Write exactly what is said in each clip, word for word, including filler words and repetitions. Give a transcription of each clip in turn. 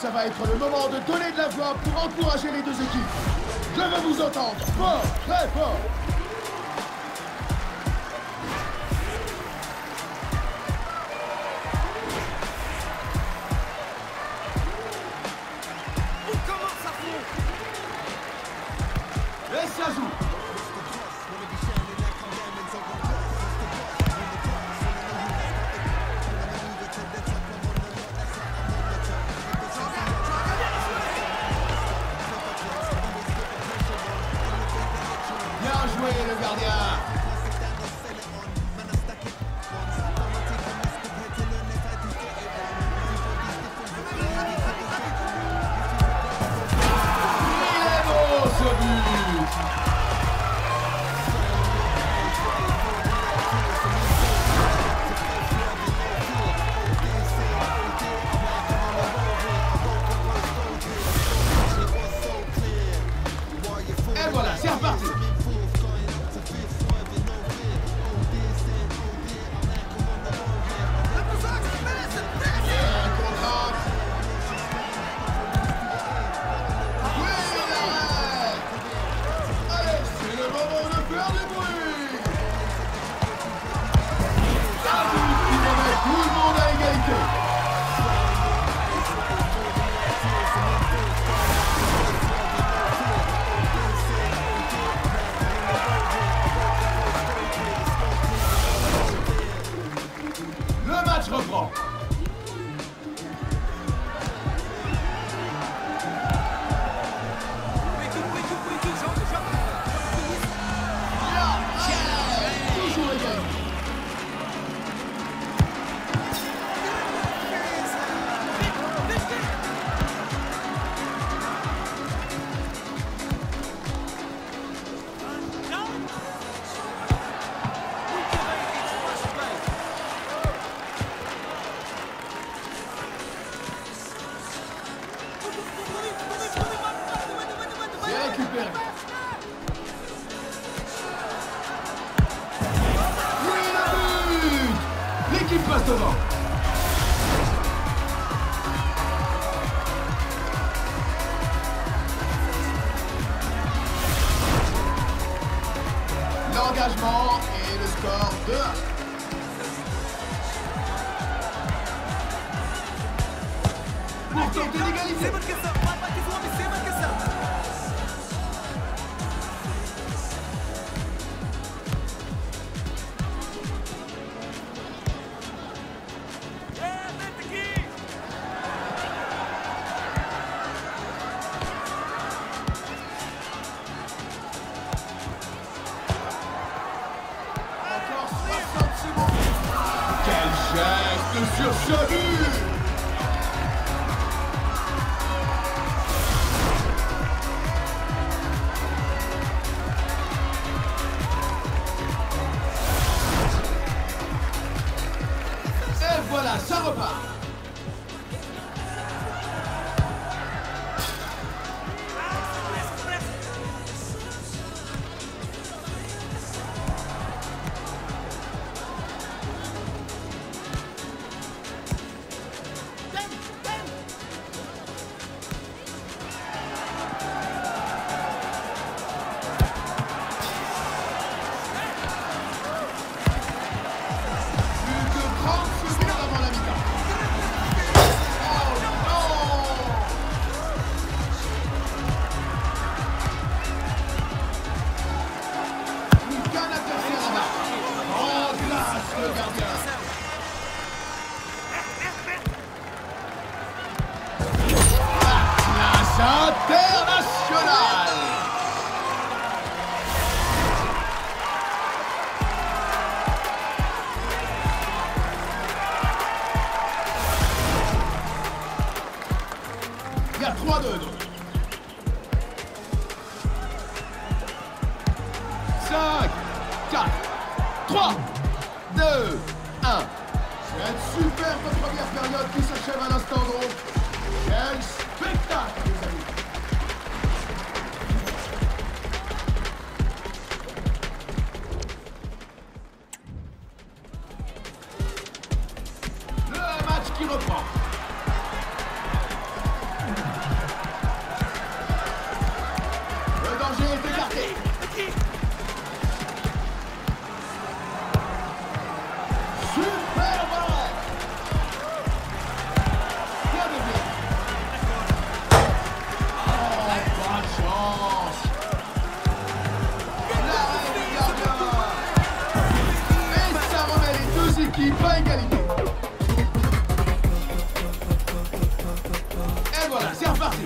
ça va être le moment de donner de la voix pour encourager les deux équipes. Je veux vous entendre fort, très fort. Et ça joue. Bien joué le gardien. Il est beau ce but. Et voilà, c'est reparti. Le match reprend. Toujours égalité. C'est récupéré. Oui, le but. L'équipe passe devant. L'engagement et le score deux à un. Pour tenter l'égalité. Encore soixante secondes. Quel geste sur ce but. Et voilà, ça repart. International. Il y a trois deux donc. cinq, quatre, trois, deux, un. C'est une superbe première période qui s'achève à l'instant donc. Quel spectacle, les amis! Le match qui reprend. C'est reparti.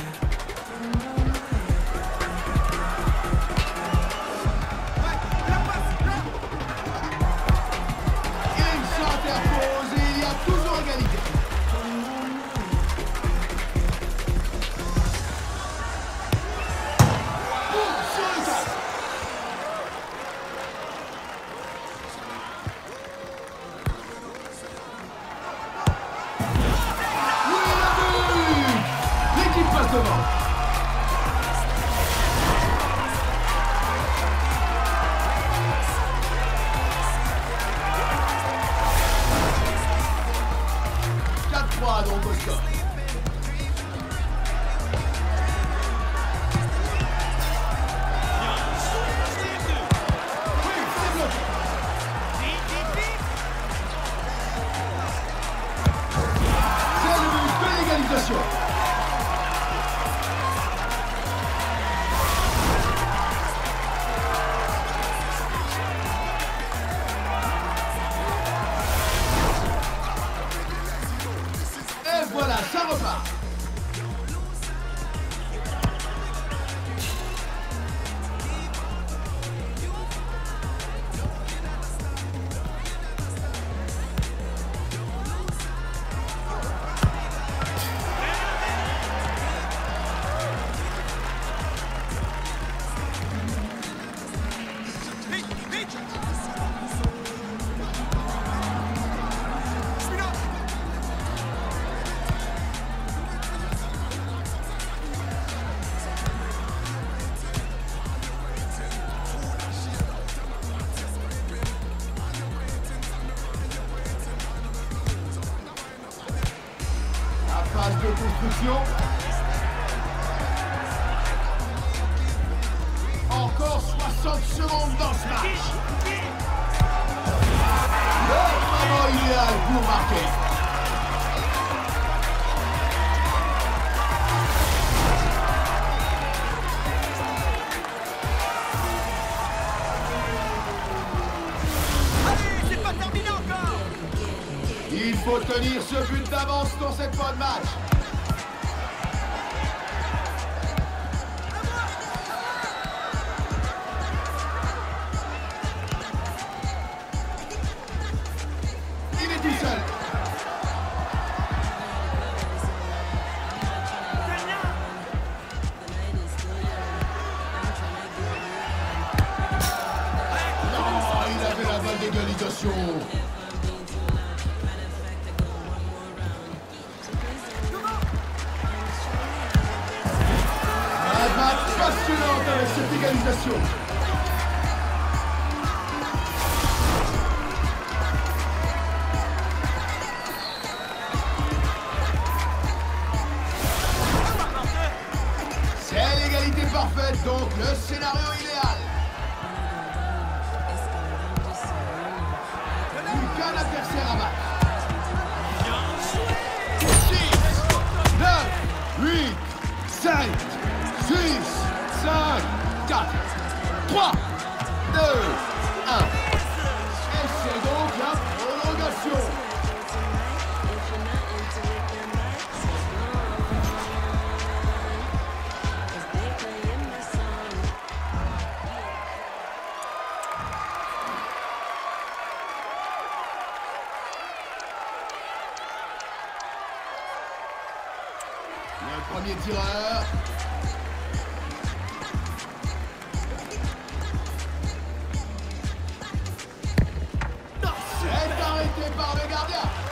Il s'interpose et il y a toujours égalité. Boum, sur le cadre. Oui, la but! L'équipe passe devant. quatre trois donc au score. Oui, c'est bloqué. C'est le but de l'égalisation. Et voilà, ça repart. Phase de construction. Encore soixante secondes dans ce match. Le moment idéal pour marquer. Allez, c'est pas terminé encore. Il faut tenir ce but d'avance dans cette fin de match. Il est tout seul. Non, il avait la balle d'égalisation. Un match passionnant avec cette égalisation. C'est l'égalité parfaite, donc le scénario idéal. Plus qu'un adversaire à battre. six, neuf, huit, sept, six, cinq, quatre, trois, deux, un. Et c'est donc la prolongation. Le premier tireur. C'est arrêté par le gardien.